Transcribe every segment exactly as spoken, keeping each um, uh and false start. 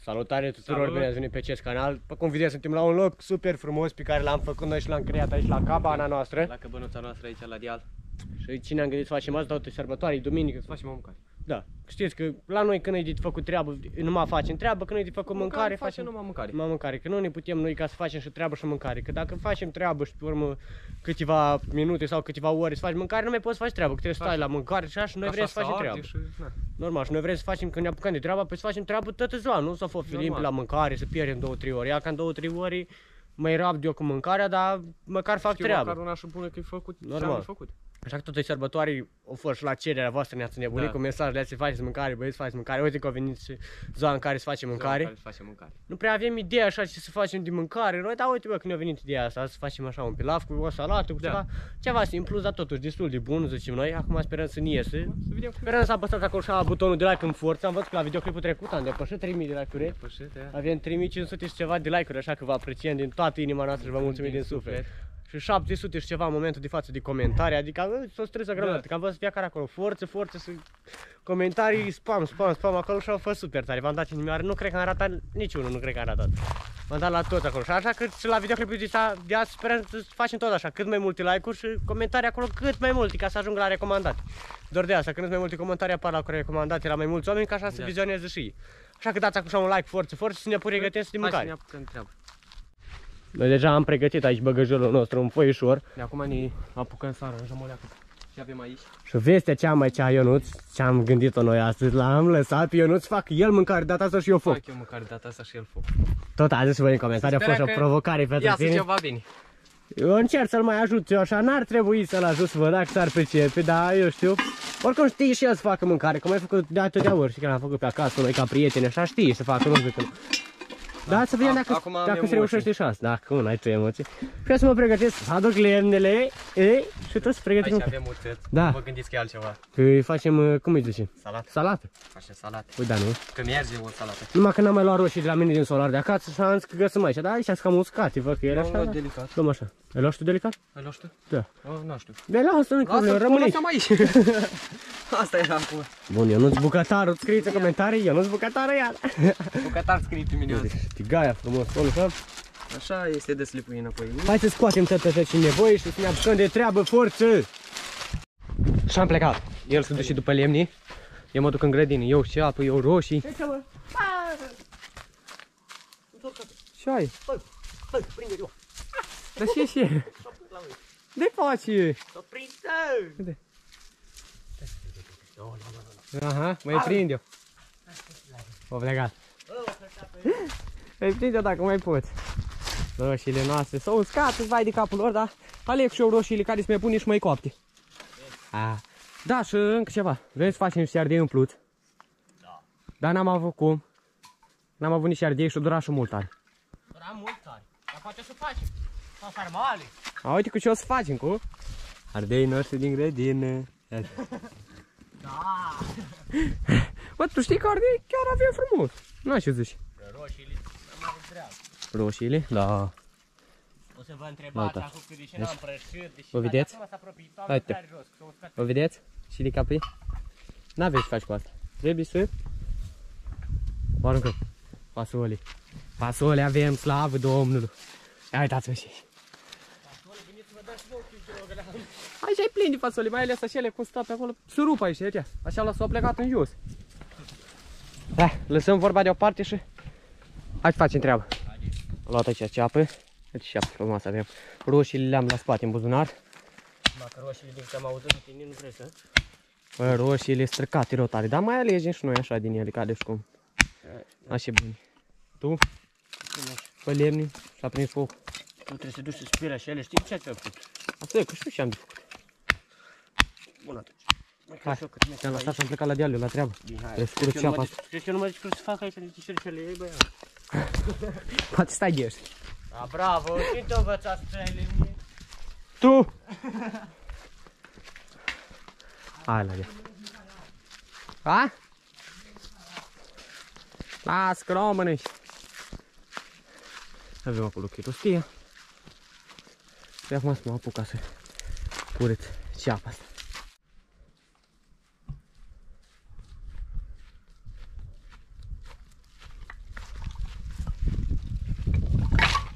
Salutare tuturor, bine ați venit pe acest canal. După cum vedeți, suntem la un loc super frumos pe care l-am făcut noi și l-am creat aici la cabana noastră. La căbănuța noastră aici la deal. Și ce ne-am gândit să facem azi, toate sărbătoare, duminică, să Facem o mâncare. Da, știți că la noi când e de făcut treabă, numai facem treabă, când e de făcut mâncare, Mâncare, facem numai mâncare. numai mâncare, că nu ne putem noi ca să facem și treabă și mâncare, că dacă facem treabă și pe urmă câteva minute sau câteva ore să faci mâncare, nu mai poți să faci treabă, că trebuie să stai la mâncare și așa și noi vrem să facem treabă. Și, na. Normal, și noi vrem să facem, când ne apucăm de treabă, păi să facem treabă toată ziua, nu să filim pe la mâncare, să pierdem două trei ore, ia ca în două trei ore mai rabd eu cu mâncarea, dar măcar fac Știu, treabă. măcar una și bună că e făcut, normal. Făcut. Așa că tot e sărbătoare, au fost și la cererea voastră, ne-ați nebunit Da. cu mesajele să faceți mâncare, băieți, să faceți mâncare. Uite că a venit și ziua în care să facem mâncare. Care să facem mâncare. Nu prea avem idee așa ce să facem de mâncare noi, dar uite bă, când ne-a venit ideea asta, să facem așa un pilaf cu o salată, cu Da. ceva, ceva simplu, dar totuși destul de bun, zicem noi. Acum sperăm să ne iese. Să vedem cum Sperăm să apăsați acolo și la butonul de like în forță. Am văzut că la videoclipul trecut am depășit trei mii de like-uri. pășete. Avem trei mii cinci sute și ceva de like-uri, așa că vă apreciem din toată inima noastră și vă mulțumim din suflet. Și șapte sute și ceva în momentul de față de comentarii, adică s-o strânsă grămadă, Da. că am văzut fiecare acolo, forță, forță, să... comentarii, spam, spam, spam acolo și au fost super tare, v-am dat inimioare, nu cred că am ratat niciunul, nu cred că am ratat. V-am dat la toți acolo și așa că și la videoclipul de azi sperăm să facem tot așa, cât mai multe like-uri și comentarii acolo cât mai multe, ca să ajungă la recomandate. Doar de asta, când mai multe comentarii apar la recomandate la mai mulți oameni, ca așa să Da. vizioneze și ei. Așa că dați acum un like, forță, forță, să ne pregătim să de Hai să mâncare. ne apucăm treabă. Noi deja am pregătit aici băgăjorul nostru, un foișor. De acum ne apucăm să aranjăm o leacă. Și avem aici. Și vestea cea mai cea Ionuț, ce am gândit-o noi astăzi, l-am lăsat pe Ionuț să fac el mâncare, data asta și eu foc. Fac eu mâncare data asta și el foc. Tot a zis voi în comentarii, a fost o provocare pentru Iasă tine. ceva bine. Eu încerc să-l mai ajut eu așa, n-ar trebui să-l ajut să văd dacă s-ar pricepe, dar eu știu. Oricum știi și el să facă mâncare, că mai făcut de atâtea ori și când am făcut pe acasă noi ca prieteni, așa știi să facă, nu zic că nu. Da, să vedem dacă, dacă se reușește și asta. Dacă nu, ai tu emoții. Vreau să mă pregătesc, să aduc lemnele, ei, și tot să pregătim. Aici avem urțet. Da. Vă gândiți că e altceva. Că facem, cum îi zice? Salată. Salată. Facem salată. Păi da, nu? Că merge o salată. Numai că n-am mai luat roșii de la mine din solar de acasă și am zis că găsim aici, dar aici sunt cam uscate, văd că ele așa. Luăm delicat. Luăm așa. Ai luat și tu delicat? Ai luat tu? Da. Oh, nu știu. De lasă, nu-i problemă, rămâne aici. aici. Asta era acum. Bun, eu nu-ți bucătarul, scrieți în comentarii, eu nu-ți bucătarul iar. Bucătar scrie pe mine azi. Tigaia frumos, acolo, așa. Așa este de slipui înapoi. Hai să scoatem tot așa ce nevoie și să ne apucăm de treabă, forță! Și am plecat. El se duce după lemni. Eu mă duc în grădină. Eu și apă, eu roșii. Ce ai? Hai, prinde-o! Dar ce și? De faci? S-o prindă! Aha, mai prind eu. O plecat. Mai prind eu dacă mai poți. Roșiile noastre s-au uscat, îți vai de capul lor, dar aleg și eu roșiile care sunt mai bune și mai coapte. A. Da, și încă ceva. Vrem să facem niște ardei umpluți. Da. Dar n-am avut cum. N-am avut niște ardei și o dura și mult tare. Dura mult tare, dar poate să facem. Sau sarmale. A, uite cu ce o să facem, cu ardei noștri din grădină. Da. Bă, tu știi că ardei chiar avem frumos. Nu ce zici? Roșiile, am mai treabă. Roșiile? Da. O să vă întrebați acum că de ce n-am prășit, de ce o vedeți? acum s-a apropiat toamna Uite. tare jos, că s-a uscat. O vedeți? Și de capri? N-aveți ce faci cu asta. Trebuie să... O aruncăm. Fasole. Fasole avem, slavă Domnului. Ia uitați-vă și aici. Veniți să vă dați două kilograme. Aici e plin de fasole, mai ales așa ele cum stau pe acolo. Se rup aici, uite. Așa l-au plecat în jos. Da, lăsăm vorba deoparte și... Hai să facem treabă. Am luat aici ceapă. Uite ceapă frumoasă avem. Roșiile le-am la spate în buzunar. Dacă roșiile din câte am auzit de tine, nu vrei să? Bă, roșiile străcate rotare, dar mai alegem și noi așa din ele, ca de cum. Așa bine. Tu? Pe lemni și a prins foc. Tu trebuie să duci să spiri așa ele, știi ce ți-a făcut? Asta e, că știu ce am de făcut. Bun atunci. Hai, te-am lăsat și am plecat la dealul, la treabă. Trebuie să curăț ceapa asta. Crezi că nu mă zici că să fac aici niște șerșele ei, băia? Poate stai de ești. Da, bravo, cine te-a învățat să ai lemne? Tu! Hai la deal. Ha? Las că români. Avem acolo chirostia. Și acum să mă apuc ca să curăț ceapa asta.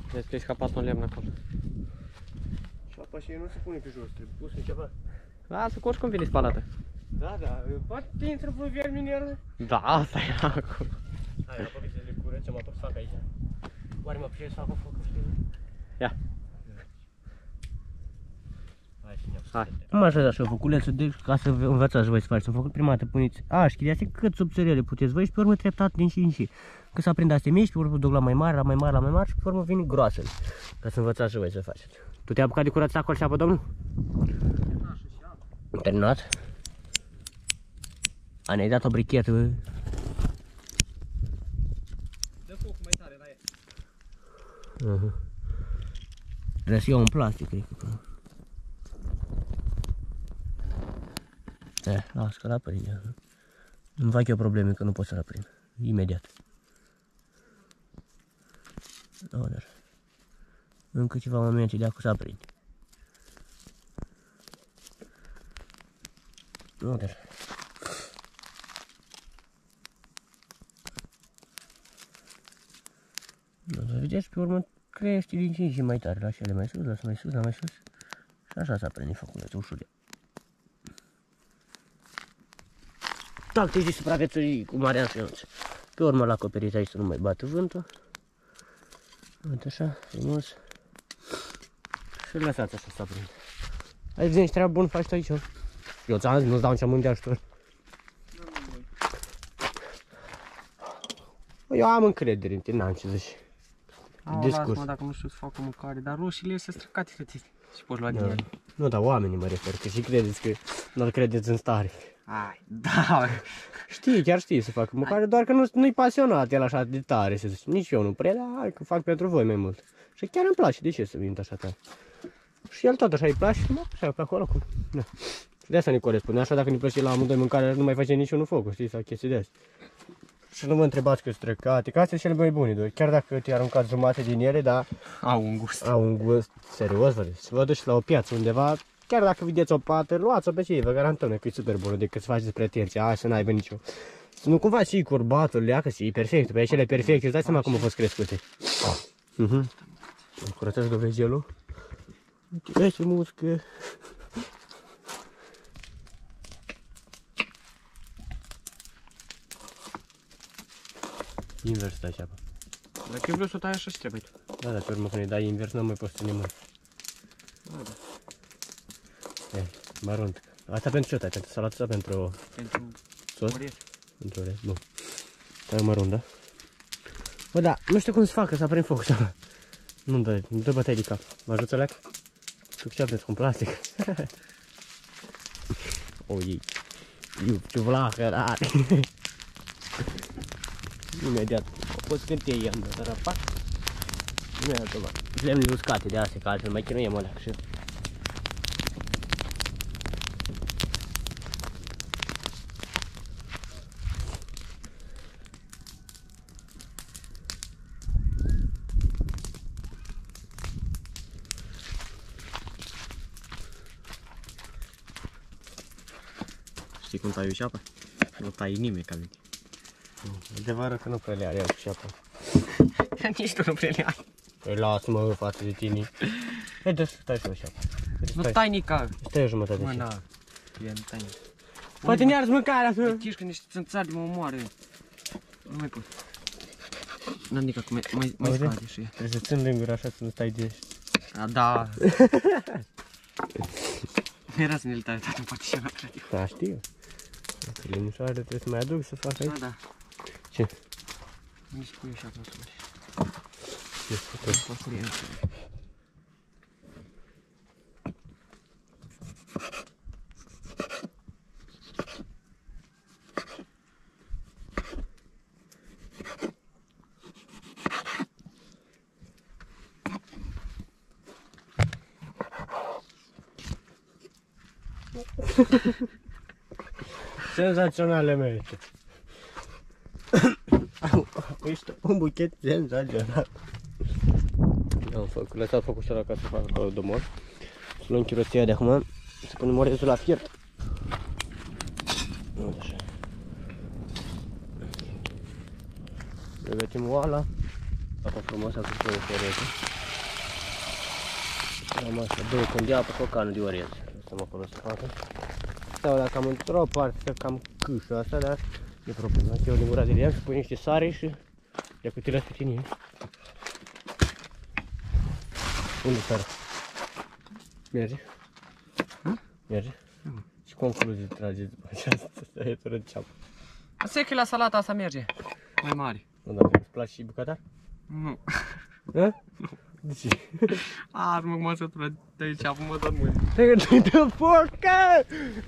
Vezi că e scapat un lemn acolo. Și apa și nu se pune pe jos, trebuie pus în ceva. Lasă, cu oricum vine spalată. Da, da, poate intră pe vierminieră. Da, asta era acolo. Hai, apă să le curățăm, apă să fac aici. Oare mă prind să fac o focă, știi? Ia. Hai, și ne-am Hai. Cum așa așa, făculețul de ca să învățați voi să faceți. Am făcut prima dată, puneți așchile astea cât subțărele puteți voi și pe urmă treptat din și din și. Că s-a prind astea mici, pe urmă duc la mai mare, la mai mare, la mai mare și pe urmă vine groasele. Ca să învățați și voi să faceți. Tu te-ai apucat de curățat acolo și apă, domnul? Terminat? A, ne-ai dat o brichetă, bă. Dă focul mai tare la el. Uh-huh. Trebuie să iau un plastic, cred că. Eh, las că l-aprinde. Îmi fac eu probleme că nu pot să-l aprind. Imediat. Doar. Încă ceva momente de acum să aprind. Doar. Vedeți, pe urmă crește din ce în ce mai tare, la cele mai sus, lasă mai sus, la mai sus. Și așa s-a prinde făculețul ușor. Tactici de supraviețuire cu Marian Ionuț. Pe urmă l-a acoperit aici să nu mai bată vântul. Uite așa, frumos. Și îl lăsați așa să aprinde. Ai vezi niște treabă bună faci tu aici. Eu ți-am zis, nu-ți dau nici amânt de ajutor. Eu am încredere în tine, n-am ce zici. Au, lasă-mă dacă nu știu să fac o mâncare, dar roșiile se străcate frățite și poți lua din ele. Nu, dar oamenii mă refer, că și credeți că nu-l credeți în stare. Ai, da. Știi, chiar știi să facă mâncare, doar că nu, nu-i pasionat el așa de tare, să zici. Nici eu nu prea, dar hai că fac pentru voi mai mult. Și chiar îmi place, de ce să mint așa tare? Și el tot așa îi place, mă, așa pe acolo cum. Da. De asta ne corespunde, așa dacă ne plăcea la amândoi mâncare, nu mai face niciunul focul, știi, sau chestii de astea. Și nu mă întrebați că străcate, că astea sunt cele mai bune, doi. Chiar dacă te-ai aruncat jumate din ele, dar Au un gust. au un gust serios, vedeți. Vă duci la o piață undeva, chiar dacă vedeți o pată, luați-o pe cei, vă garantăm că e super bună decât să faceți pretenția, a, să n-aibă nicio. Să nu cumva și curbatul, leacă, și e perfect, pe cele perfecte, îți dai seama cum au fost crescute. Mhm. Am curățat dovezelul. Uite, ce muscă. Invers stai și apa. Dacă eu vreau să o tai așa și trebuie. Da, dar pe urmă când îi dai invers, nu mai poți să ne mâni. Da, da. E, mărunt. Asta pentru ce tai? Pentru salată sau pentru Pentru sos? oriet. Pentru oriet, bun. Tai mărunt, da? Bă, da, nu știu cum să facă să aprind focul ăsta. Nu-mi dă, nu dă bătăi de cap. Mă ajută, leac? Succeapte cu un plastic. O, ei. Iu, ce vlahă, da. Imediat. O poți cânti i-am dat, răpat. Imediat, bă. Lemnele uscate de astea, că altfel mai chinuiem alea. Și... Știi cum tai eu și apa? Nu tai nimeni ca mine. Adevărul că nu prea le are el și apa. Nici tu nu prea le ai. Păi lasă-mă față de tine. Hai, dă, stai și și apa. Nu tai nica. Stai o jumătate Mă, și. na. E nu tai. Poate ne arzi mâncarea să... Știi că niște țânțari mă omoară. Nu mai pot. N-am nica, că mai, mai, mai Auzi? scade și ea. Trebuie să țin lânguri așa să nu stai de... A, da. Era să ne-l tai tot în poate și mai frate. Da, știu. Dacă linișoare trebuie să mai aduc să fac Da, aici. da. Ce? Nu spui eu și acum să faci. Ce? Farfurie. Senzaționale mele. Ești un buchet senzațional. Am făcut, lăsat focul ăla ca să fac acolo de mor. Să luăm chiroția de acum, să punem orezul la fiert. Așa. Pregătim oala. Apa frumoasă cu orezul. Am așa, două când de apă, cocanul de orez. Asta mă acolo să facă. Stau dacă am într-o parte să cam câșă asta, dar e problemă. Eu din gura de lemn și pui niște sare și dacă te las pe tine. Unde sare? Merge? Merge? Și concluzii trageți după această tăietură de ceapă? Asta e că la salata asta merge. Mai mare. Nu, dar îți place și bucătar? Nu. Da? De ce? A, mă, mă sătură de aici, apă mă dă mâini. Te dă focă!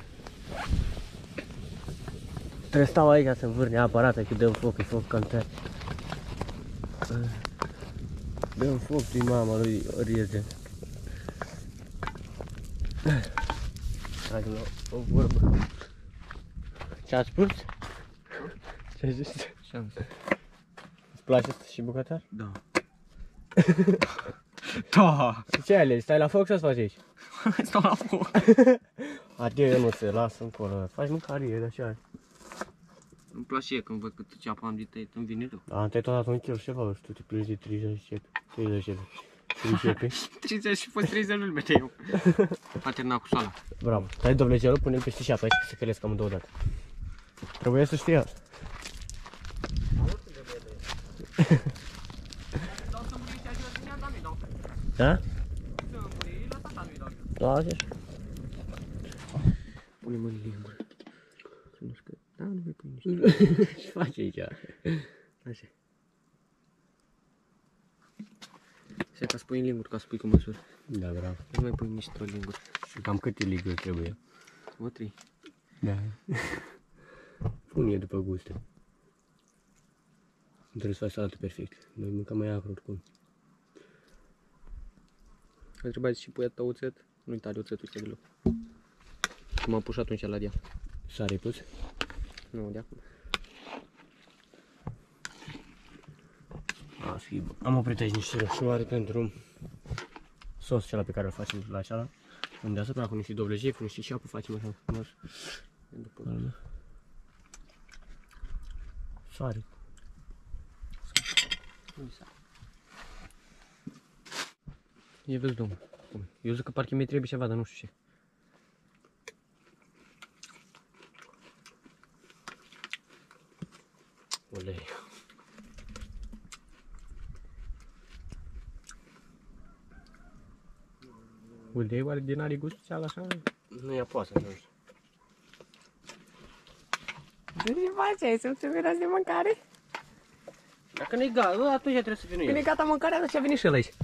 Trebuie să stau aici ca să-mi vârne aparata, că dăm foc, e foc cam tare. Dăm foc din mama lui Orieze. Tragem la o vorbă. Ce-ați spus? Ce-ai zis? Ce-am zis? Îți place asta și bucătar? Da. Da! Și ce alegi? Stai la foc sau să faci aici? Stau la foc. Adio, eu nu se lasă încolo. Faci mâncare, de așa. Îmi place când văd cât ceapă am de tăiat, îmi vine rău. Da, te-ai tot dat un kil și ceva, și tu te plângi de treizeci de treizeci de treizeci. treizeci și fost treizeci nu-l mete eu. A terminat cu soala. Bravo. Tai dovlegelul, pune-l peste șapă aici, că se cresc cam două dată. Trebuie să știi asta. Da? Da, așa. Pune-mă în lingură. Să nu scăp. Da, nu mai pune niște. Ce faci aici? Așa. Să ca să pui în lingură, ca să pui cu măsură. Da, bravo. Nu mai pui nici o lingură. Și cam câte liguri trebuie? O trei. Da. Pune după gust. Nu trebuie să faci salată perfect. Noi mâncăm mai acru oricum. Că trebuia și pui atâta oțet. Nu uita de oțetul ăsta deloc. Cum am pus atunci la dia. Sare pus? Nu, de acum. A, fi bun. Am oprit aici niște rășoare pentru sos cela pe care îl facem la ceala. Unde asupra cu niște dovlejei, cu niște șapă facem așa frumos. După sare. E vezi, domnul. Eu zic că parcă mi trebuie ceva, dar nu știu ce. Ulei. Ulei oare din are gust ceala așa? Nu ia poasă, nu știu. Ce faci? Ai să-mi terminați de mâncare? Dacă nu-i gata, atunci trebuie să vină Când e el. gata mâncarea, atunci a venit și el aici.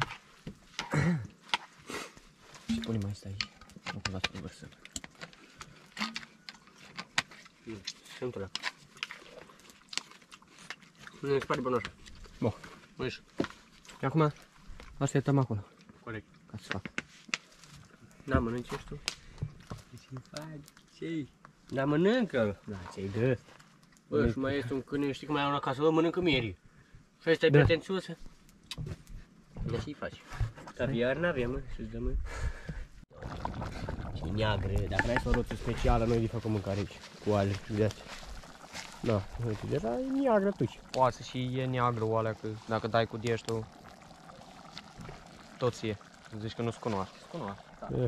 Și punem mai stai aici. Nu cumva să vărsăm. Sunt ăla. Nu îți pare bună așa. Bun. Nu ești. Și acum, asta e tămacul. Corect. Ca să fac. Da, mănânci ești tu? Ce faci? Ce-i? Da, mănâncă. Da, ce-i de? Bă, și mai este un câine, știi cum ai una acasă, bă, mănâncă mierii. Și ăsta e Da. pretențios. Da, și-i faci. Caviar n-avem, mă, și-ți dăm, mă. Și neagră, dacă n-ai să o roță specială, noi de făcut mâncare aici, cu ale și de astea. Da, uite, deja e neagră tuci. Poate și e neagră o alea, că dacă dai cu dieștul, tot e. Zici că nu-ți cunoaște. Se cunoaște.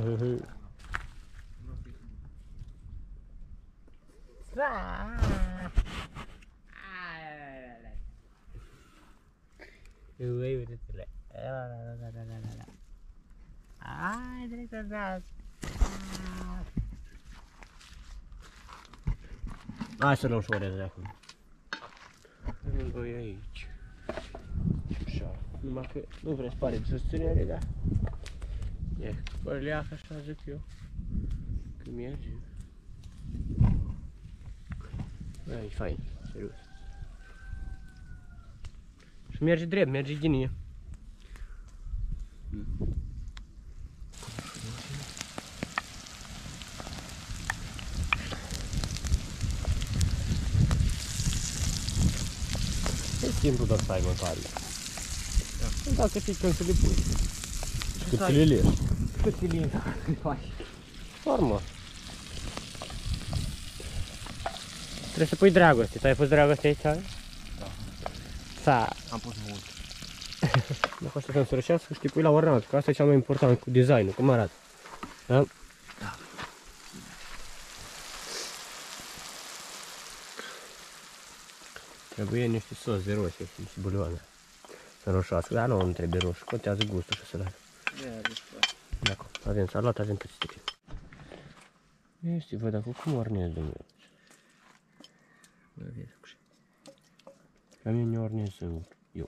Ui, uite-le. Ai, drept de Hai să luăm și orez de acum. Băi, aici. Așa. Numai că nu vreți pare de susținere, da? E, părleacă așa zic eu. Că merge. Băi, e fain, serios. Și merge drept, merge ghinie. E simplu doar să ai mâncare. Da. Dacă știi când să le pui. Și cât să le legi. Cât ți le faci? Formă. Trebuie să pui dragoste. Tu ai pus dragoste aici? Da. S-a... Am pus mult. Dacă asta să rășească, știi, pui la ornat, că asta e cel mai important cu designul, cum arată. Da? Da. Trebuie niște sos de roșie și niște bulioane. Să roșească, dar nu, nu trebuie roșu, contează gustul și să le Dacă avem salată, avem toate sticle. Este, văd acum cum ornez, domnule. Ca mine ornez singur, eu.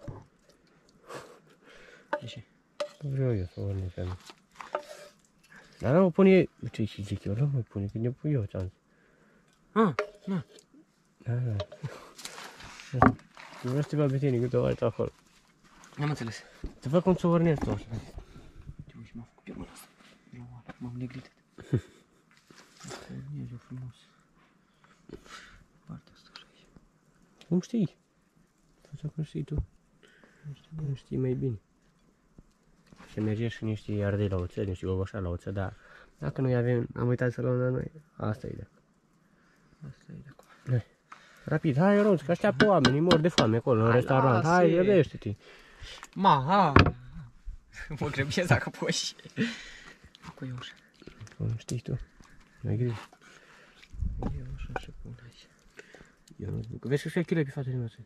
De ce? Vreau eu să ornez pe mine. Dar nu mă pune, uite și zic eu, nu mă pune, că ne pun eu, ți-am zis. Ah, na. Da, da. Nu vreau să te fac pe tine câte o altă acolo. N-am înțeles. Să fac cum să ornez tu așa. Uite, uite, m-a făcut pe mâna asta. M-am neglijat. Ornez eu frumos. Partea asta așa aici. Cum știi? Faci cum știi tu. Nu știi mai bine. Se merge și niște ardei la oțet, niște gogoșa la oțet, dar dacă noi avem, am uitat să luăm la noi, asta e de acolo. Asta e de acolo. Hai. Rapid, hai Ronț, că așteaptă oamenii, mor de foame acolo în Hai, restaurant. lasă-i. Hai, grăbește-te. Ma, ha! Mă grăbesc dacă poți. Cu eu așa. Cum știi tu? Mai grijă. Eu așa și pun aici. Eu nu zic. Vezi că și achile pe fața noastră.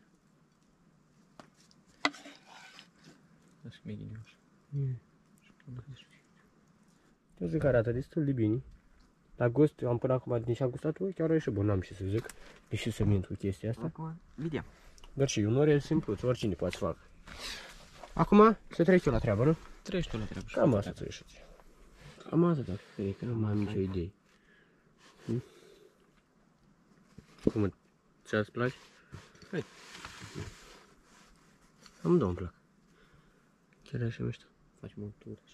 Așa mi-e gine așa. Și pun aici. Eu zic că arată destul de bine. La gust, am până acum din ce am gustat, chiar a ieșit bun, n-am ce să zic. Deși să mint cu chestia asta. Acum, vedem. Dar și un orez simplu, oricine poate să facă. Acum, să trec eu la treabă, nu? Treci tu la treabă. Cam asta să ieșiți. Cam asta, dacă cred că nu mai am nicio idee. Hm? Cum ți-ați place? Hai. Amândouă îmi plac. Chiar așa mișto. Facem o tură așa.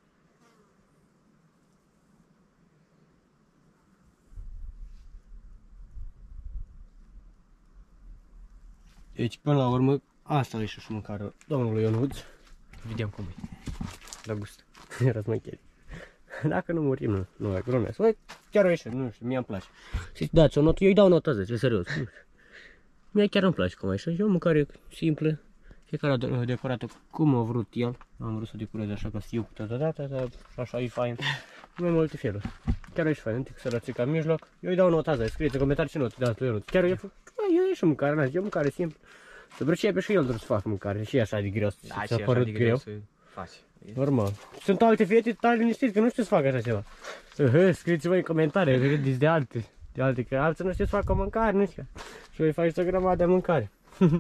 Deci, până la urmă, asta a ieșit și mâncarea domnului Ionuț. Vedem cum e. La gust. Erați mai cheri. Dacă nu murim, nu, nu mai glumesc. Băi, chiar a ieșit, nu știu, mie îmi place. Și dați o notă, eu îi dau o notă zece, serios. Mie chiar îmi place cum a ieșit. E o mâncare simplă. Fiecare a decorat-o cum a vrut el. Am vrut să decorez așa ca stiu totodată, dar așa e fain. Mai multe feluri. Chiar e și fain, întic sărățica în mijloc. Eu îi dau nota zece, scrieți în comentarii ce notă dați lui Ionuț. Chiar e, eu e și mâncare, n-a zis, e o mâncare simplă. Să pricepe și el trebuie să facă mâncare. Și așa de greu, Da, ți-a părut greu. să faci. Normal. Sunt alte fete tare liniștiți că nu știu să facă așa ceva. Scrieți-vă în comentarii, vedeți de alte. De alte, că alții nu știu să facă mâncare, nu știu. Și voi faceți o grămadă de mâncare.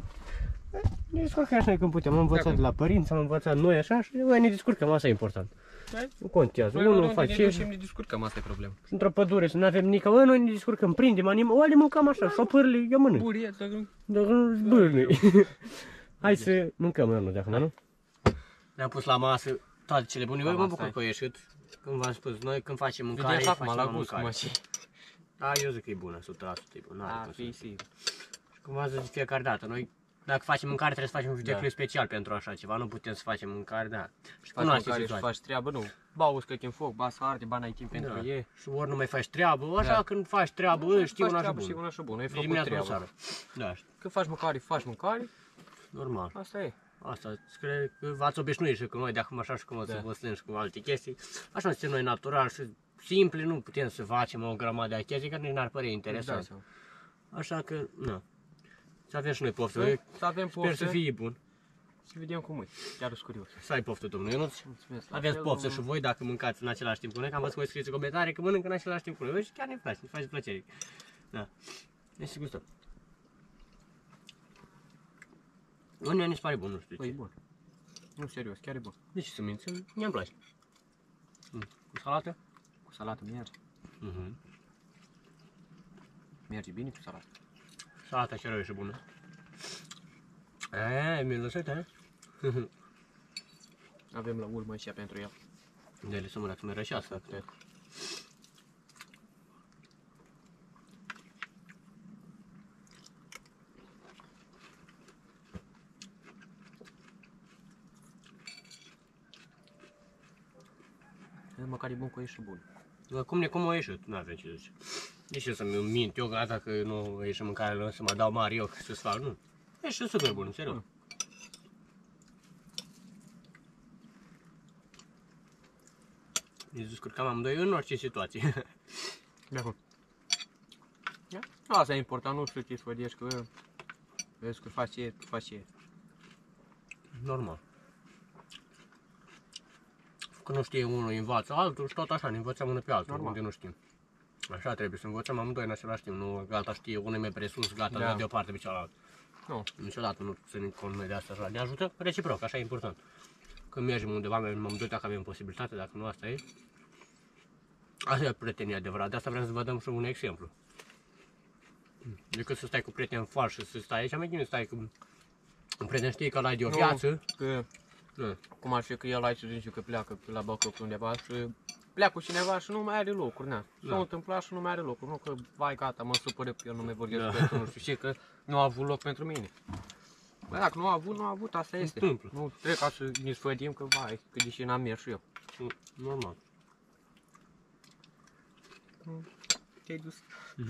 Ne descurcăm așa când putem. Am învățat de la părinți, am învățat noi așa și noi ne descurcăm, asta e important. Nu contează, unul face și ne descurcăm, asta e problema. într-o pădure să nu avem nică, bă, noi ne descurcăm, prindem animale, o le mâncăm așa, șopârle, eu mănânc. Burie, dacă Dacă nu zbârnei. Hai să mâncăm, eu nu, de acum, nu? Ne-am pus la masă toate cele bune, eu mă bucur că a ieșit. Când v-am spus, noi când facem mâncare, facem la mâncare. Da, eu zic că e bună, o sută la sută e bună. Da, fii sigur. Și cum v-am zis de fiecare dată, noi dacă facem mâncare trebuie să facem un videoclip special pentru așa ceva, nu putem să facem mâncare, da. Și faci mâncare și faci treabă, nu. Ba uscă în foc, ba să arde, ba n-ai timp pentru ei. Și ori nu mai faci treabă, așa când faci treabă, știi una așa bună. Știi una așa bună, ai făcut treabă. Da. Când faci mâncare, faci mâncare. Normal. Asta e. Asta, cred că v-ați obișnuit și cu noi de acum așa și cum o să vă strângi cu alte chestii. Așa suntem noi natural și simple, nu putem să facem o grămadă de chestii care nici n-ar părea interesant. Așa că, nu. Să avem și noi poftă. Să avem poftă. Sper să fie bun. Să vedem cum e. Chiar sunt curios. Să ai poftă, domnul Ionuț. Aveți poftă și voi dacă mâncați în același timp cu noi, că am văzut că voi scrieți în comentarii că mănâncă în același timp cu noi. Și chiar ne place, ne face plăcere. Da. Deci să gustăm. Unde mi se pare bun, nu știu ce. E bun. Nu, serios, chiar e bun. De ce să minți? Mie-mi place. Cu salată? Cu salată merge. Mhm. Merge bine cu salată. Salata chiar e și bună. Eee, mi-l lăsat, he? Avem la urmă și pentru el. De ele să mă dacă mi rășească, cred. Măcar e bun că e și bun. Cum ne cum a ieșit, nu avem ce zice. De ce să-mi mint eu gata că nu ieși mâncare, să mă dau mare eu să-ți fac, nu. E și super bun, serios. Ne descurcăm amândoi în orice situație. De acord. Asta e important, nu știu ce sfădiești, că vezi că faci ce, faci ce. Normal. Că nu știe unul, învață altul și tot așa, ne învățăm unul pe altul, Normal. unde nu știm. Așa trebuie, să învățăm amândoi în același timp, nu gata știe, unul e mai presus, gata, Da. da. de o parte pe cealaltă. Nu. Niciodată nu ținem cont noi de asta așa, ne ajută reciproc, așa e important. Când mergem undeva, mergem amândoi dacă avem posibilitate, dacă nu asta e. Asta e prietenia adevărat, de asta vrem să vă dăm și un exemplu. Decât să stai cu prieteni falși și să stai aici, mai bine stai cu un prieten, știi că l-ai de o Nu, viață. Că, Nu. cum ar fi că el aici zice că pleacă pe la Bacău pe undeva și pleacă cu cineva și nu mai are locuri, na. Da. S-a întâmplat și nu mai are locuri, nu că vai gata, mă supără că el nu mai vorbesc Da. pentru nu știu ce, că nu a avut loc pentru mine. Bă, dacă nu a avut, nu a avut, asta este. Întâmplă. Nu trebuie ca să ne sfădim că vai, că deși n-am mers și eu. Normal. Te-ai dus.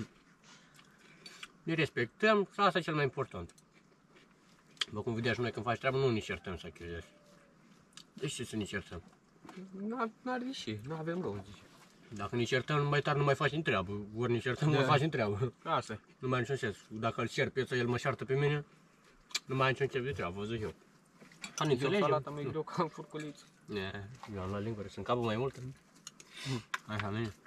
Ne respectăm și asta e cel mai important. După cum vedeți noi când faci treabă, nu ne certăm să chiudeți. De ce să ne certăm? N-ar ieși, nu avem loc, zice. Dacă ne certăm, mai tare nu mai facem treabă. Ori ne certăm, Da. nu mai facem treabă. Asta e. Nu mai ai niciun sens. Dacă îl cer pe ăsta, el mă șartă pe mine, nu mai ai niciun chef de treabă, vă zic eu. Ha, ne Eu înțelegem? salata mai greu ca în furculiță. Ne, eu am luat lingură, sunt capul mai mult. Hai, ha, mine.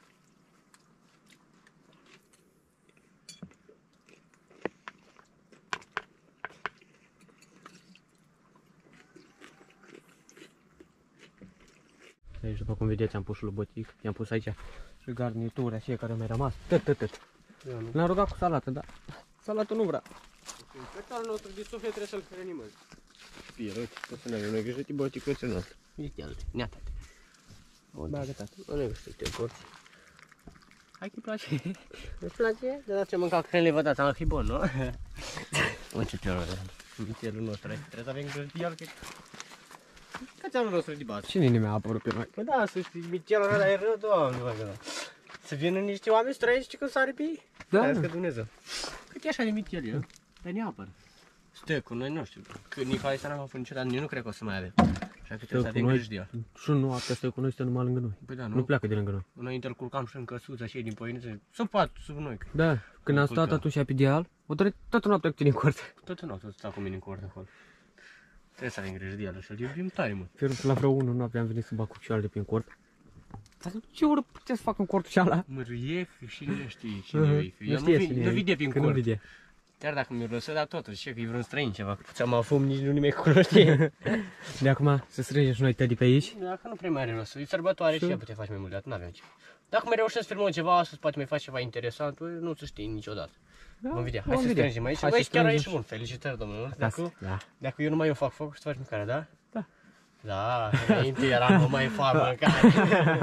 Deci, după cum vedeți, am pus și lobotic, i-am pus aici și garnitura, și care mi-a rămas. Tăt, tăt, tăt. L-am rugat cu salată, dar salată nu vrea. Petarul nostru de suflet trebuie să-l hrănim. Fie, uite, să ne avem noi grijă de boticuțul nostru. Uite-l, neată-te. Bagă, tată. Nu ne știu, te corți. Hai că-i place. Îți place? De la ce mânca hrănile vă dați, am fi bun, nu? Uite ce rău, mițelul nostru, trebuie să avem grijă de el, că... Cățeanul nostru de bază. Cine mi-a apărut pe noi? Păi da, să știi, mițelul ăla e rău, doamne, mă, că da. Să vină niște oameni străini și când sare pe ei. Da. Hai că Dumnezeu. Cât e așa de mițel, el? Dar ne apără. Stă cu noi, nu știu, că Nicolae s-a n-am avut niciodată, nici nu cred că o să mai avem. Așa că trebuie să avem grijă de el. Și nu, asta stă cu noi, stă numai lângă noi. Păi da, Nu nu? pleacă de lângă noi. Noi îl culcam și în căsuță și ei din poieniță, sub pat, sub noi. Da, când am stat atunci pe deal, o trăit toată noaptea cu tine în curte. Tot în tot sta cu mine în cort acolo. Trebuie să avem grijă de el și îl iubim tare, mă. Fier la vreo unu noaptea am venit să bag cu cioarele prin cort. Dar ce oră puteți să fac în cortul ceala? Mă râie și nu știe cine e. Nu El știe vi- cine nu e, vede prin că nu cort. vede. Chiar dacă mi-o lăsă, dar totuși, știu că e vreun străin ceva. Ți-am afum, nici nu nimeni cunoște. De acum să strângem și noi tădii pe aici. Dacă nu prea mai are rost, e sărbătoare și ea putea face mai mult de atât, n-aveam ce. Dacă mai reușesc să filmăm ceva astăzi, poate mai faci ceva interesant, bă, nu se știe niciodată. Da, Vom vedea. Hai vom să vedea. strângem aici. Hai Băi, să chiar aici strângem. bun. Felicitări, domnule. Dacă, Dacă, da. dacă eu nu mai eu fac foc și tu faci mâncare, da? Da. Da, înainte eram, nu mai fac mâncare.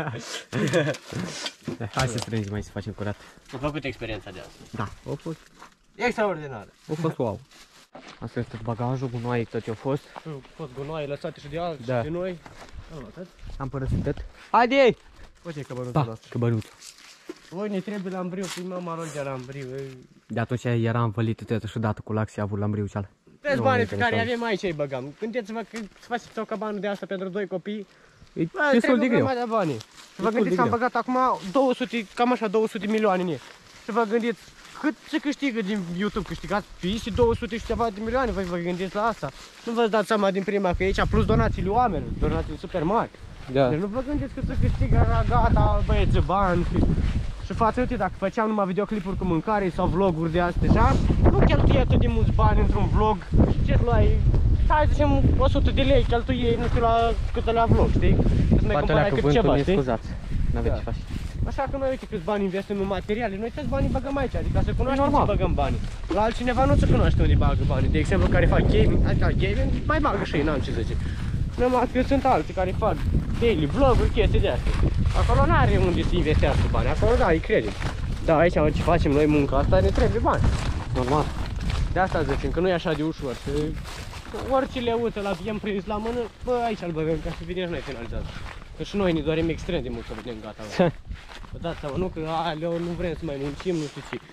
Hai să strângem mai să facem curat. Am făcut experiența de azi. Da, a fost, Extraordinară. a fost wow. Asta este tot bagajul, gunoaie tot ce a fost. Au fost gunoaie lăsate și de alții, Da. de noi. Am luat tot. Am părăsit tot. Haide ei! Uite că bănuțul Da, nostru. că bănuț. Voi ne trebuie lambriu, prima mă rog de lambriu. De atunci era învălit tot și dată cu lac și a avut lambriu cealaltă. Toți Nu banii mă pe care îi interesează. avem aici îi băgam. Gândiți-vă că să faceți o cabană de asta pentru doi copii. E Bă, destul de trebuie greu. mai de bani. Și vă Destul gândiți de că am greu. băgat acum două sute, cam așa două sute milioane în el. Și vă gândiți cât se câștigă din YouTube, câștigați și două sute și ceva de milioane, voi vă gândiți la asta. Nu vă dați seama din prima că e aici, plus donațiile oamenilor, donații super mari. Da. Deci nu vă gândiți că se câștigă la gata, băieți, bani. Și față, uite, dacă făceam numai videoclipuri cu mâncare sau vloguri de astea, așa, nu cheltuie atât de mulți bani într-un vlog. Ce luai? Hai să zicem o sută de lei cheltuie, nu știu la cât la vlog, știi? Să mai Poate la cumpărai cât cuvântul ceva, ne știi? scuzați. N-aveți Da. ce face. Așa că noi, uite câți bani investim în materiale, noi toți banii băgăm aici, adică să cunoaștem normal. ce băgăm banii. La altcineva nu se cunoaște unde bagă banii, de exemplu care fac gaming, adică gaming mai bagă și ei, n-am ce zice. Numai că sunt alții care fac daily vlog-uri, chestii de astea. Acolo n-are unde să investească bani, acolo da, îi credem. Da, aici ce facem noi munca asta, ne trebuie bani. Normal. De asta zicem că nu e așa de ușor, să orice leuță la avem prins la mână, bă, aici îl băgăm ca să vedem și noi finalizat. Că și noi ne dorim extrem de mult să vedem gata. Bă. Vă dați seama, nu că aleu, nu vrem să mai muncim, nu știu ce.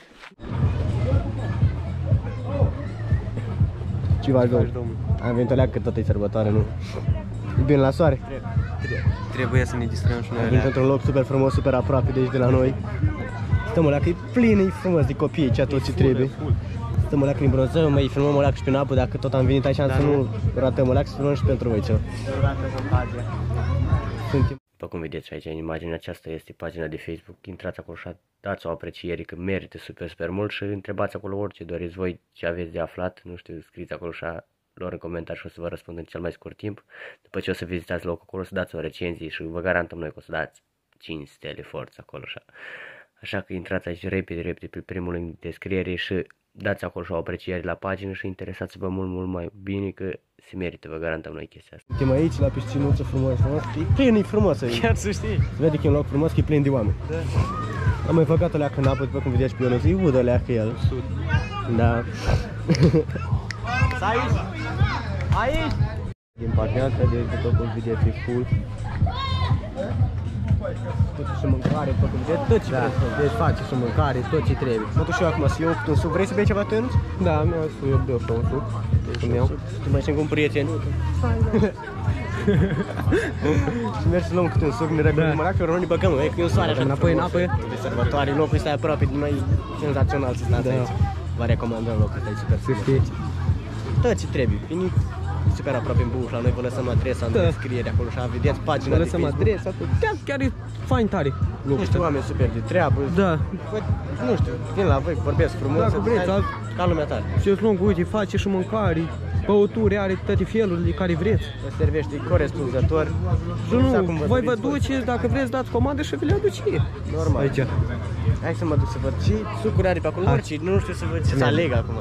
Ce faci, domnul? Am venit o leacă că tot e sărbătoare, nu? E bine la soare? Trebuie. trebuie să ne distrăm și noi. Am venit într-un loc super frumos, super aproape de aici de la noi. Stăm alea că e plin, e frumos de copii aici, tot ce trebuie. Stăm alea că ne bronzăm, mai filmăm alea și prin apă, dacă tot am venit aici, să nu ratăm alea, să filmăm și pentru voi ceva. Suntem. După cum vedeți aici în imaginea aceasta este pagina de Facebook, intrați acolo și dați o apreciere că merită super, super mult și întrebați acolo orice doriți voi, ce aveți de aflat, nu știu, scrieți acolo și lor în comentarii și o să vă răspund în cel mai scurt timp. După ce o să vizitați locul acolo, să dați o recenzie și vă garantăm noi că o să dați cinci stele forță acolo așa. Așa că intrați aici repede, repede pe primul link de descriere și dați acolo și o apreciere la pagină și interesați-vă mult, mult mai bine că se merită, vă garantăm noi chestia asta. Suntem aici la piscinuță frumos, frumos. E plin, e frumos aici. Chiar să știi. Se vede că e un loc frumos, că e plin de oameni. Da. Am mai făcut o leacă în apă, după cum vedeți pe Ionuț, e udă leacă el. Da. Aici! Aici! Din partea asta, de după cum vedeți, e full. Tot ce mâncare, după cum vedeți, tot ce da. Vreți, deci face și mâncare, tot ce trebuie. Mă duc și eu acum să iau un suc. Vrei să bei ceva, tu, Ionuț? Da, mi-au să eu beau și un suc. Deci tu mai știm cu un prieten. Și mergi să luăm câte un suc, ne răbim mărac, că ne băgăm, e că e un soare așa înapoi în apă. De sărbătoare, locul ăsta e aproape de noi, senzațional să stați aici. Vă recomandăm locul ăsta, e super frumos. Tot ce trebuie, veniți super aproape în Buș, la noi vă lăsăm adresa în descriere acolo și vedeți pagina de Facebook. Vă lăsăm adresa, chiar, chiar e fain tare. Niște oameni super de treabă. Da. Nu știu, vin la voi, vorbesc frumos, dacă vreți, ca lumea tare. Și eu spun că uite, face și mâncare, băuturi, are toate felurile care vreți. Vă servește corespunzător. Și nu, voi vă duceți, dacă vreți dați comandă și vi le aduce. Normal. Aici. Hai să mă duc să văd ce sucuri are pe acolo, orice, nu știu să văd ce să aleg acum.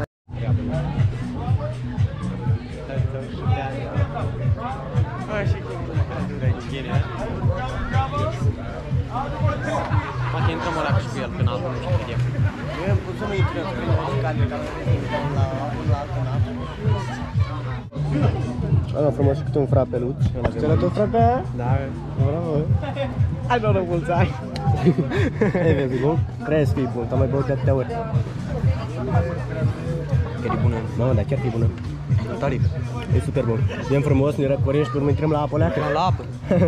Poate intrăm o leacă și pe el, când altul nu știu vedem. Eu am pus să mă intrăm, că nu am ca la altul în apă. Am frumos și câte un frapeluț. Știi la tot frapea? Da. Bravo. Hai la mulți ani. Ei, vezi, bun? Crezi că e bun, am mai băut de atâtea ori. Chiar e bună. Mamă, dar chiar că e bună. Tare. E super bun. Bine frumos, ne răcorim și pe urmă intrăm la apă leacă. La apă.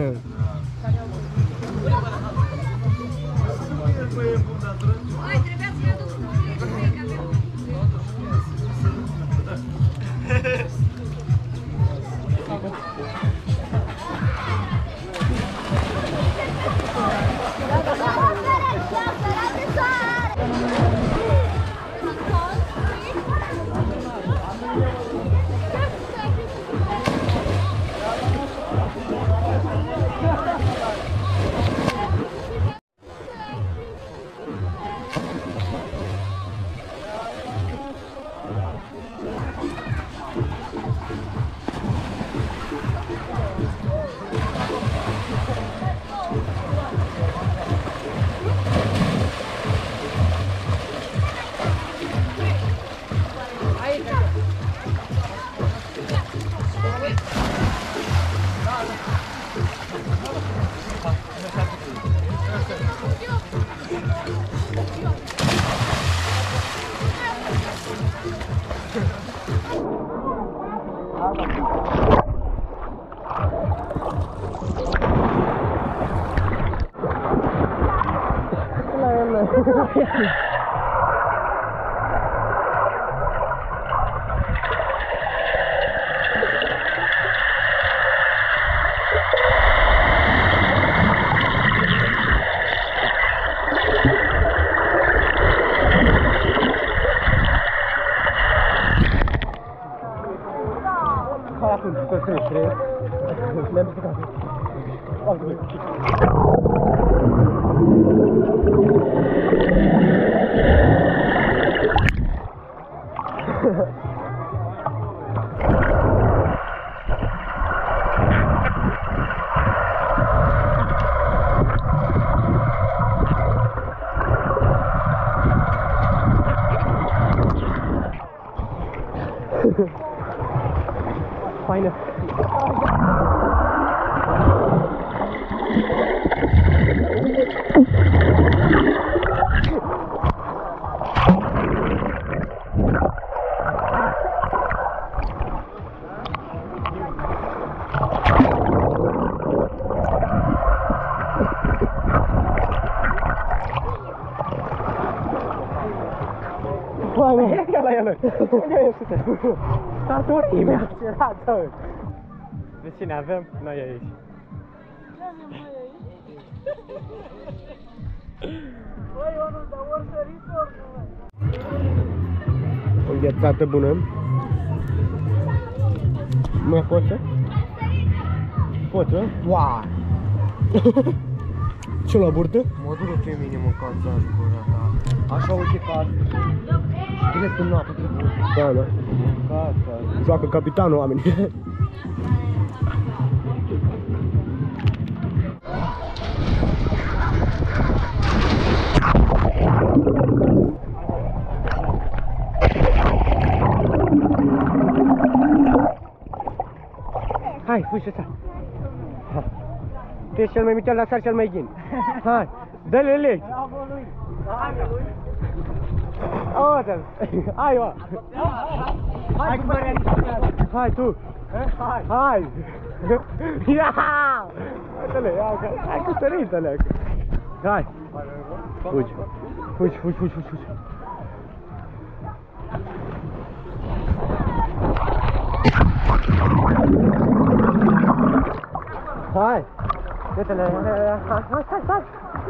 Faină. Tălă! Sartorimea! Ce era, tălă? De cine avem? Noi aici. Ce avem noi aici? Băi, Ionul, dar ori sărit, ori nu. O ghețată bună. Mai poți, să? Poți, să? Wow! Ce la burtă? Mă duc pe mine mâncat să ajung gura ta. Așa uite ca direct în apă trebuie. Da, da. Mâncat, Joacă capitanul oamenii. Hai, fui și tu ești cel mai mitel, dar cel mai ghin. Hai, dă-le legi. Uite-l. Hai, mă. Hai cu mărea. Hai tu. Hai. Hai. Ia! Uite-le, ia, hai cu săritele. Hai. Fugi. Fugi, fugi, fugi, fugi, fugi. Hai. Uite-le, hai, hai, hai, hai.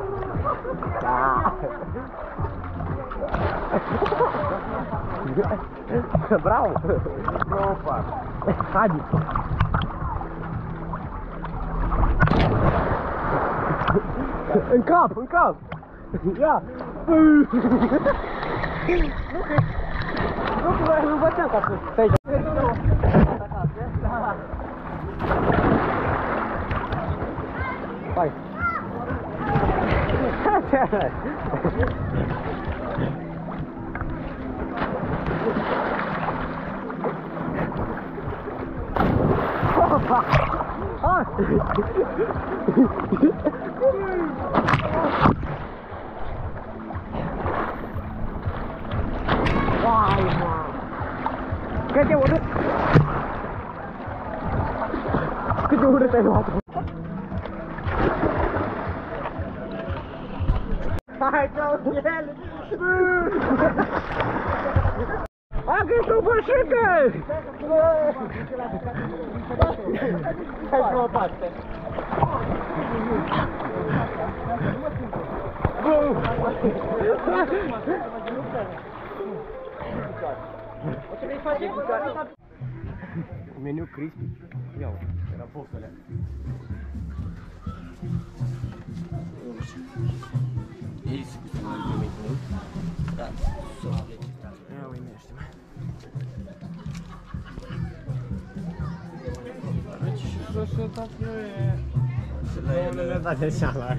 Bravo! Nu fac. Haide! În cap, în cap! Ia! Nu că nu băteam ca să stai. Hai! Vai, mano! Cât de urât! Cât de urât ai luat-o! Hai, dă-o el! A găsit o bășică! Hai să mă bate! Meniu crispy. Ia-o, era poftă-lea. Ei, să nu mai primit, nu? Da, să-o plece. Ia uimește-mă. Aici și să-și dat nu e... Nu le da de seama.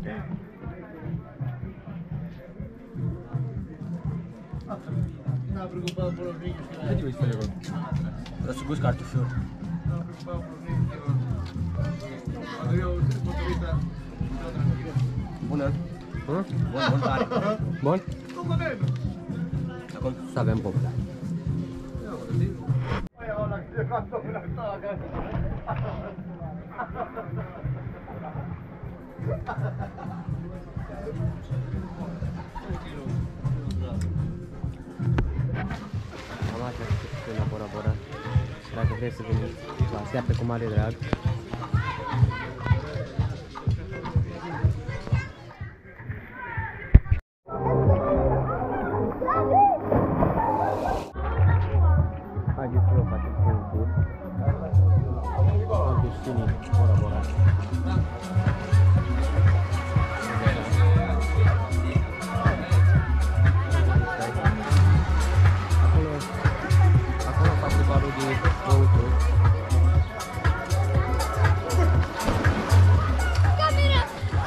N-a preocupat pe loc. Ce trebuie să faci acolo? Vreau să gust cartofiul. N-a preocupat pe loc. Eu sunt potrivită. Bună! Bun, bun, tare! Bun? Acum să avem pop. Am așa și la Bora Bora. Și dacă vreți să veniți, vă așteaptă cu mare drag. Haideți să vă facem un tur. Am destinii Bora Bora. Acolo, acolo face barul de băuturi. Camera!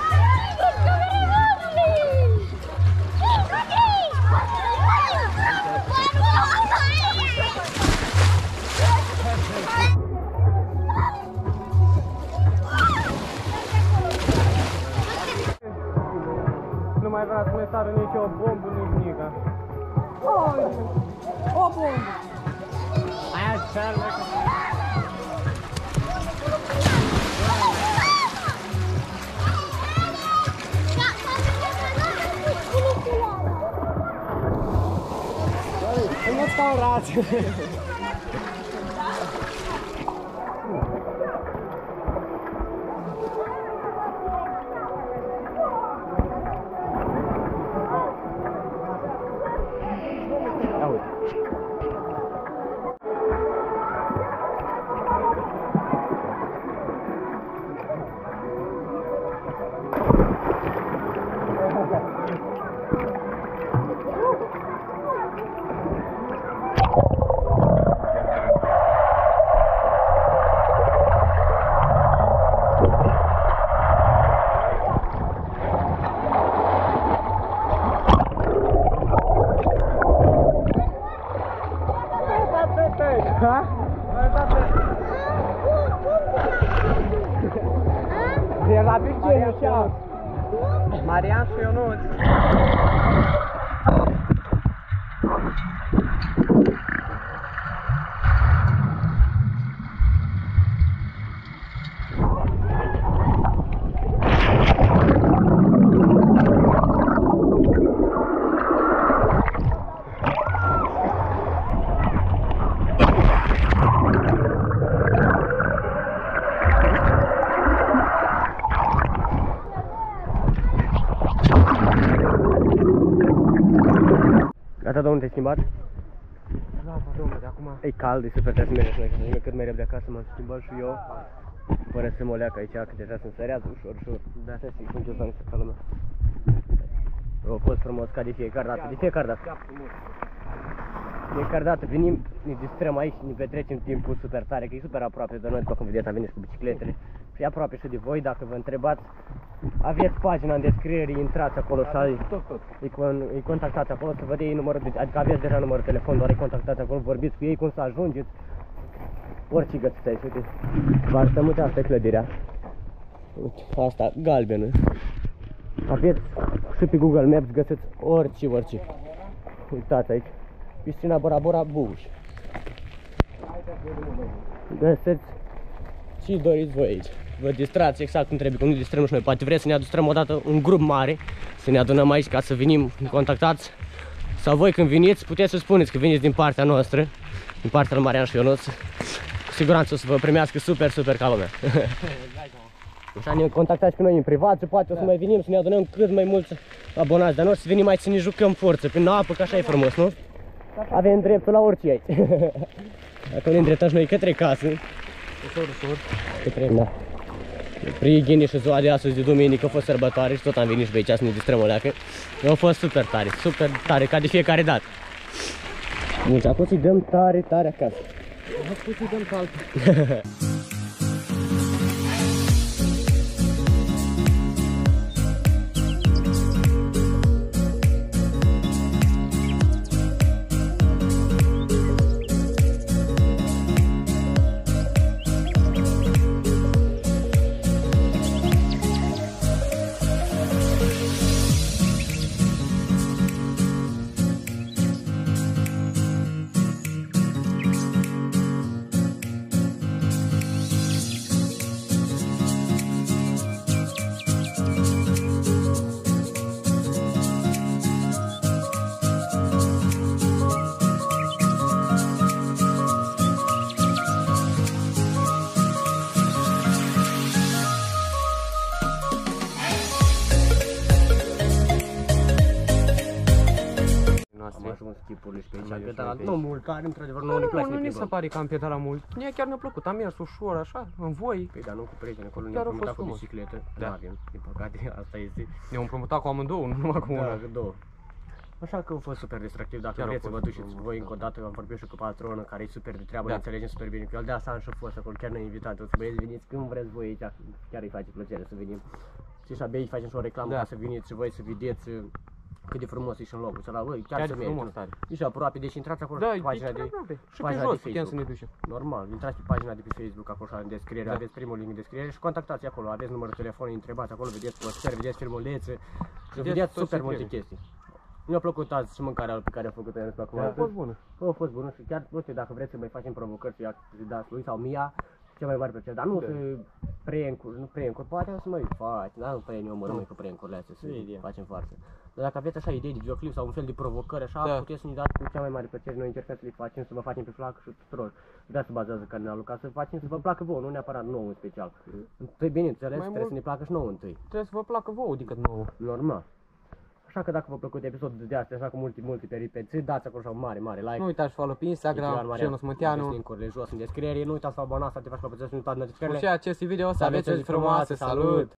Nu mai vrea să ne sară nici o bombă, nici nimica. O bombă! Aia cel mai că... Nu stau față. Ia uite. De la piscină așa. Marian și Ionuț. Gata, domnul, te-ai schimbat? Da, domnule, de acum... E cald, e super, trebuie să mergem noi, să mergem cât mai repede acasă, m-am schimbat și eu. Părăsem o leacă aici, că deja se însărează ușor, ușor. Da, să zic, cum ce să nu lumea. A fost frumos, ca de fiecare dată, de fiecare dată. De fiecare dată venim, ne distrăm aici, ne petrecem timpul super tare, că e super aproape de noi, după cum vedeți, am venit cu bicicletele. Și e aproape și de voi, dacă vă întrebați, aveți pagina în descriere, intrați acolo și ai, îi, con, îi contactați acolo să vă dea ei numărul, de, adică aveți deja numărul de telefon, doar îi contactați acolo, vorbiți cu ei cum să ajungeți, orice găsiți aici, uite, vă așteptăm, uite, asta e clădirea, uite, asta, galbenă, aveți și pe Google Maps găsiți orice, orice, uitați aici, piscina Bora Bora Buș, găsiți ce doriți voi aici. Vă distrați exact cum trebuie, cum ne distrăm și noi. Poate vreți să ne adustrăm odată un grup mare, să ne adunăm aici ca să venim contactați. Sau voi când veniți, puteți să spuneți că veniți din partea noastră, din partea lui Marian și Ionuț. Cu siguranță o să vă primească super, super ca lumea. Așa ne contactați pe noi în privat și poate o să mai venim să ne adunăm cât mai mulți abonați de noi, să venim aici să ne jucăm forță prin apă, că așa e frumos, nu? Avem dreptul la orice aici. Acum ne îndreptăm și noi către casă. Ușor, ușor. Către, da. Priegeni și ziua de astăzi de duminică a fost sărbătoare și tot am venit și pe aici să ne distrăm o leacă. A fost super tare, super tare, ca de fiecare dată. Deci acum să-i dăm tare, tare acasă. Acum să-i dăm calcă. Am ajuns tipurile și pe aici, Am pe ajuns nu mult, care într-adevăr nu ne place Nu, să nu ne ni se plimbăm. pare că am pedalat mult. Mie chiar mi-a plăcut, am mers ușor, așa, în voi. Păi dar nu cu prieteni, acolo Chiar ne-am a fost împrumutat cu frumos. bicicletă, Da. nu avem, din păcate, asta este. Ne-am împrumutat cu amândouă, nu numai cu una. Da, două. Așa că a fost super distractiv, dacă Chiar a vreți să vă fost duceți frumos, voi da. încă o dată, am vorbit și cu patronul care e super de treabă, Da. ne înțelegem super bine cu el, de asta am și fost acolo, chiar ne-a invitat, o să băieți veniți când vreți voi aici, chiar îi face plăcere să venim. Și și abia îi facem și o reclamă Da. ca să veniți și voi să vedeți cât de frumos e și în locul ăla, băi, chiar, Chiar să e merită. frumos tare. E și aproape, deci intrați acolo Da, pe e pagina chiar de... aproape. Și pe pagina jos de putem să Facebook. ne ducem. Normal, intrați pe pagina de pe Facebook, acolo așa, în descriere, Da. aveți primul link în descriere și contactați acolo, aveți numărul de telefon, îi întrebați acolo, vedeți postări, vedeți filmulețe, și Vedeți vedeți tot super ce multe trebuie. chestii. Mi-a plăcut azi și mâncarea pe care a făcut-o el pe acum. A fost bună. A fost bună și chiar, nu știu, dacă vreți să mai facem provocări să-i dați lui sau Mia, cea mai mare plăcere, dar nu Da. să prank-uri, nu prank-uri, poate o să mai faci, dar nu prea ne omorăm noi cu prank-urile astea, să Nu e ideea. facem farsă. Dar dacă aveți așa idei de videoclip sau un fel de provocări așa, Da. puteți să ne dați cu cea mai mare plăcere, noi încercăm să le facem, să vă facem pe placă și tuturor. De asta bazează canalul, ca să facem să vă placă vouă, nu neapărat nouă în special. Întâi, bineînțeles, Mai trebuie mult- să ne placă și nouă întâi, Trebuie să vă placă vouă decât nouă. normal. Așa că dacă v-a plăcut episodul de astea, așa cu multe, multe peripeții, dați acolo așa un mare, mare like. Nu uitați follow pe Instagram, Genul Smânteanu. Link-urile jos în descriere, nu uitați să vă abonați, să activați clopoțelul și nu uitați Și notificările. acest video să Să aveți aveți o zi o zi frumoasă, frumoasă, salut!